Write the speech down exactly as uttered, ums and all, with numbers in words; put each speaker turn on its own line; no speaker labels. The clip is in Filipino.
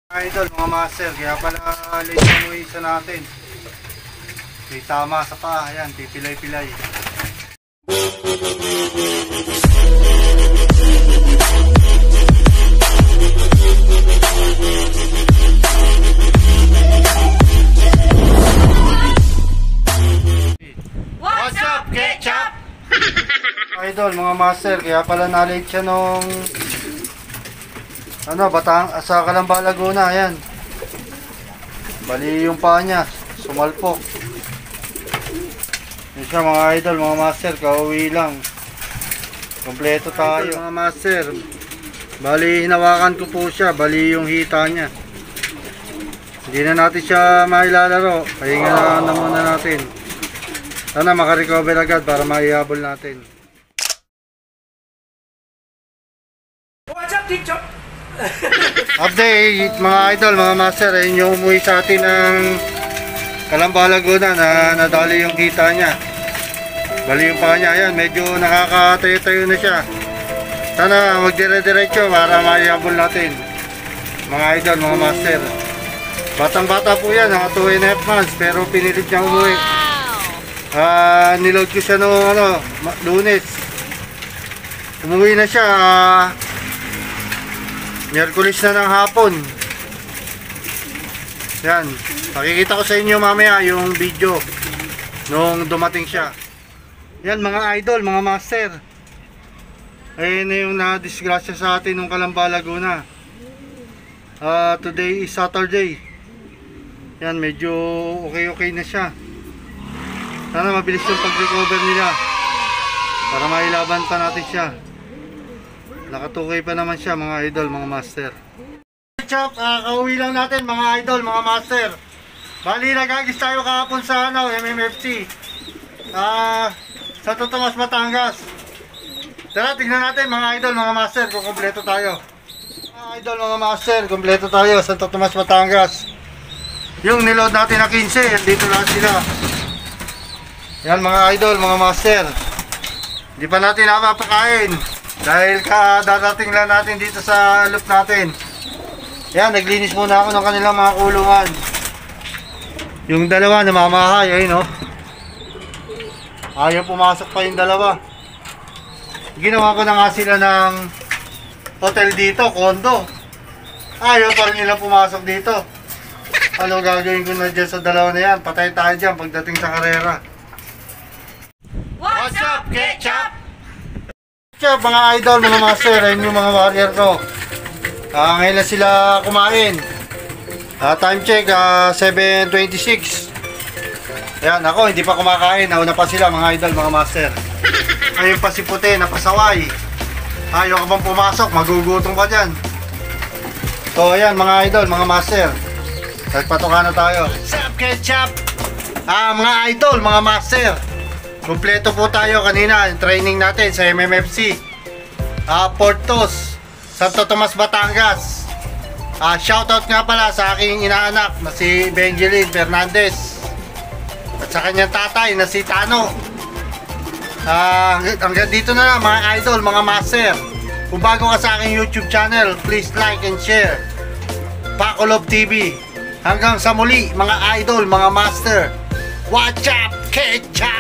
Idol, mga master, kaya pala late na mo isa natin. May tama sa pa, ayan, pipilay-pilay.
What's up, ketchup?
Idol, mga master, kaya pala na-late siya nung ano, Batang, sa Calamba, Laguna, ayan. Bali yung paa niya, sumalpok. Yun siya mga idol, mga master, kauwi lang. Kompleto tayo. Idol, mga master, bali hinawakan ko po siya, bali yung hita niya. Hindi na natin siya mailalaro, pahinga na, na muna natin. Sana makarecover agad para maihabol natin.
What's up, ketchup?
Update mga idol, mga master, ayun yung umuwi sa atin ng Calamba, Laguna na nadali yung kita niya. Bali yung paa niya, ayan, medyo nakakatayo-tayo na siya. Sana magdire-diretso para maihabol natin. Mga idol, mga master, batang bata po yan, mga two and a half months, pero pinilit niya umuwi. uh, Niload ko siya noong ano, Lunes. Umuwi na siya uh, Miyerkules na ng hapon. Yan, pakikita ko sa inyo mamaya yung video nung dumating siya. Yan mga idol, mga master, ayun na yung na-disgrasya sa atin nung Calamba, Laguna. uh, Today is Saturday. Yan, medyo okay-okay na siya. Sana mabilis yung pag-recover nila para mailaban pa natin siya. Nakatukay pa naman siya mga idol, mga master. Ketchup, uh, kauwi lang natin mga idol, mga master. Bali nagagis tayo kahapon sa ano, M M F C uh, sa Totomas, Batangas. Tara, tignan natin mga idol, mga master, kung kompleto tayo. Mga idol, mga master, kompleto tayo sa Totomas, Batangas. Yung niload natin na fifteen, dito lahat sila. Yan mga idol, mga master, hindi pa natin napapakain dahil kadadating lang natin dito sa loop natin. Yan, naglinis muna ako ng kanilang mga kulungan. Yung dalawa namamahay, ayun o. Ayaw pumasok pa yung dalawa. Ginawa ko na nga sila ng hotel dito, condo. Ayaw pa rin nilang pumasok dito. Ano gagawin ko na dyan sa dalawa na yan? Patay tayo dyan pagdating sa karera.
What's up, ketchup?
Ketchup, mga idol, mga master, ayun yung mga warrior ko. Uh, ngayon na sila kumain. uh, Time check, uh, seven twenty-six. Ayan, ako hindi pa kumakain. Nauna pa sila mga idol, mga master. Ayun pa si Puti, napasaway. Ayaw ka bang pumasok, magugutom ka dyan. So ayan mga idol, mga master, nagpatuka na tayo. What's up, ketchup? Ah, mga idol, mga master, kompleto po tayo kanina, training natin sa M M F C uh, Portos, Santo Tomas, Batangas. uh, Shoutout nga pala sa aking inaanak na si Benjelyn Fernandez at sa kanyang tatay na si Tano. uh, Hanggang dito na lang mga idol, mga master. Kung bago ka sa aking YouTube channel, please like and share. Paco Love T V. Hanggang sa muli mga idol, mga master. Watch up, ketchup!